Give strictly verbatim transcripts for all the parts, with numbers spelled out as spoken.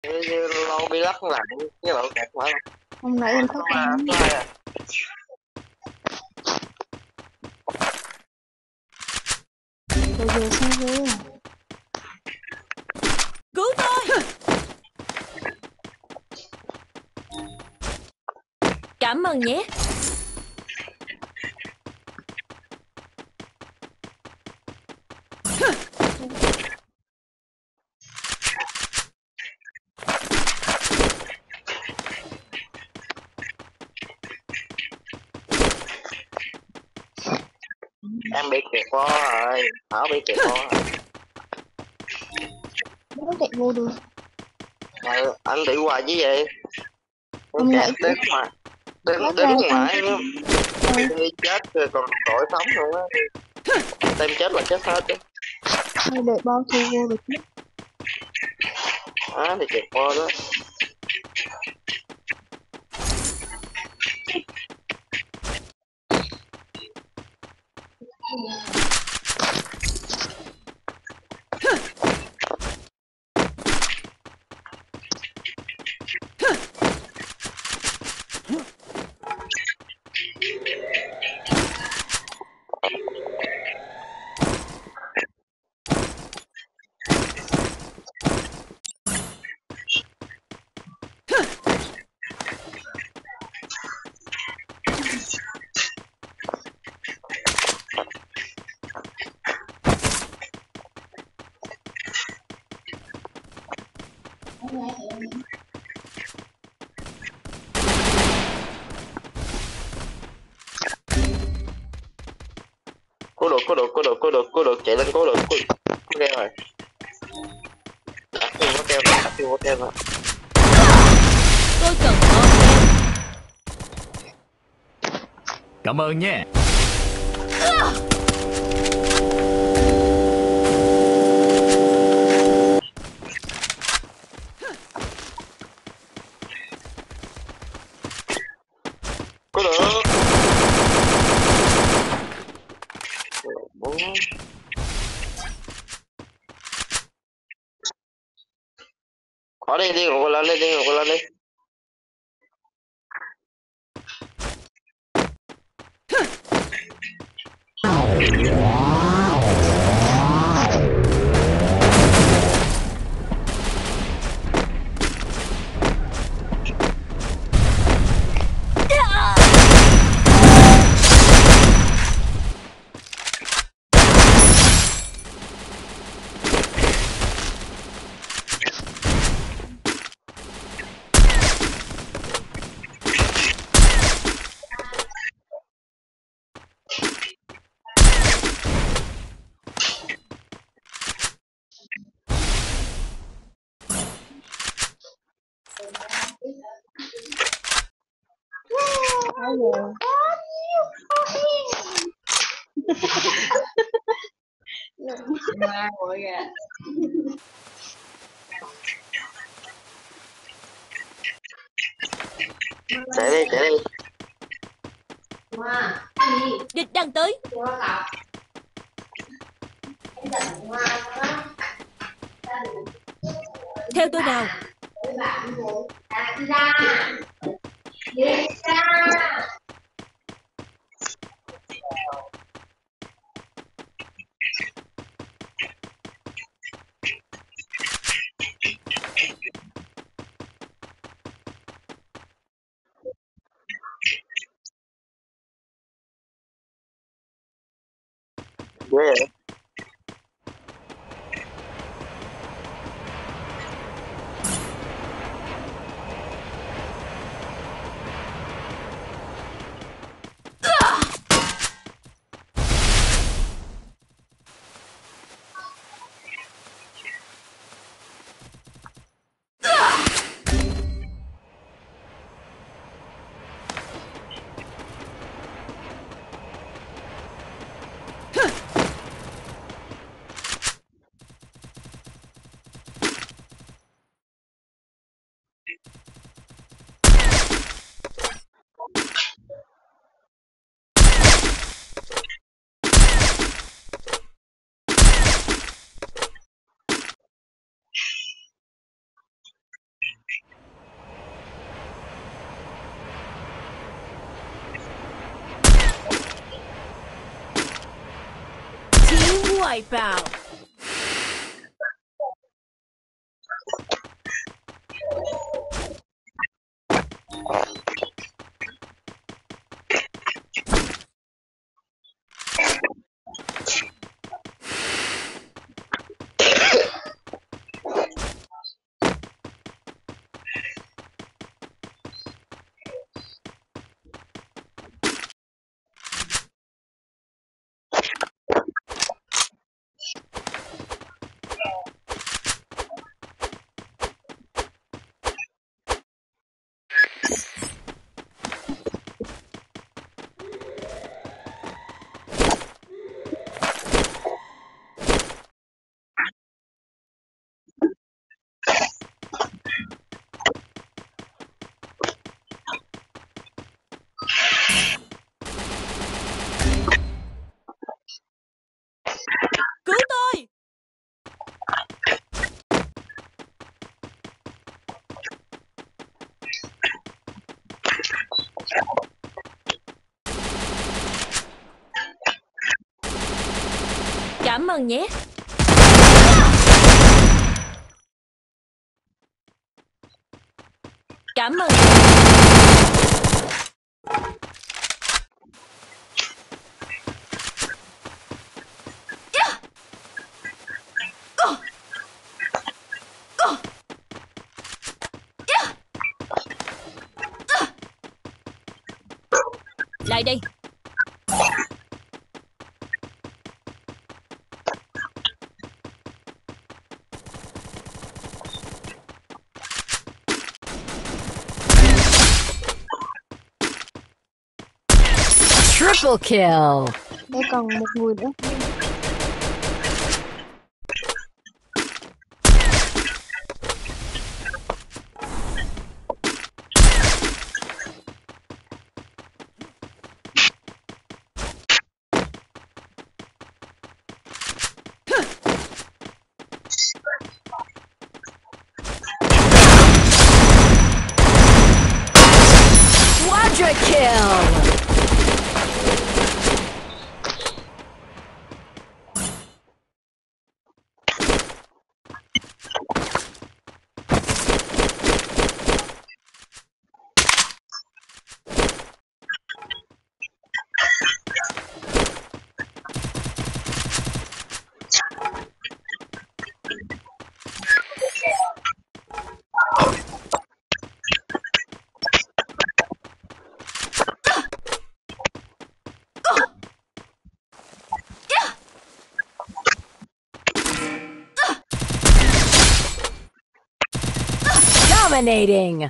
Lâu bị lắc lại cái lỗ kẹt phải không? Hôm nãy em thất Mà em. thứ hai à? Rồi giờ sao rồi? Cứu tôi. Cảm ơn nhé. Em bị kẹt co rồi, Thảo bị kẹt co. Nó có chạy vô được. Ừ, anh đi hoài chứ gì? Tôi Hôm kẹt nãy đứng mà, đứng lát đứng ra xong mãi nữa. rồi Đi chết rồi còn tội sống luôn á. Tem chết là chết hết chứ. hay đợi bao thu vô được chứ. Á thì kẹt co đó. Cố được, cố được, cố được, cố được, cố được, chạy lên cố được, cố được. Có keo rồi. Đặt thêm có keo, đặt thêm có keo rồi. Tôi cần con em. Cảm ơn nhé. Cố được. Bốn. Khỏi đi, đi ngồi lên đi, đi ngồi lên đi. Sáu giờ. Ma ngồi kìa. Chạy đi, chạy đi. Địch đang tới. Theo tôi nào. Ghê vậy. Wipeout. Cứu tôi. Cảm ơn nhé. Cảm ơn. Lại đây. Triple kill. Đây còn một người nữa. Quadra kill. Dominating.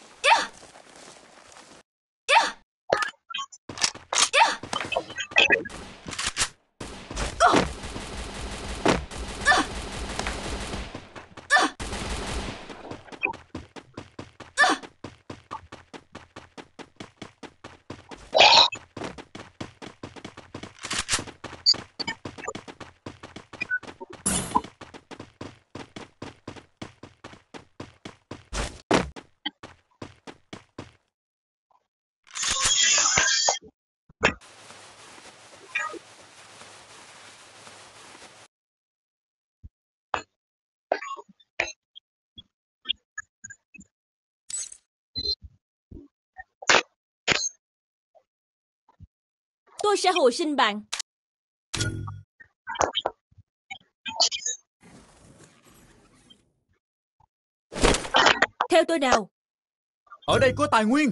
Tôi sẽ hồi sinh bạn. Theo tôi nào. Ở đây có tài nguyên.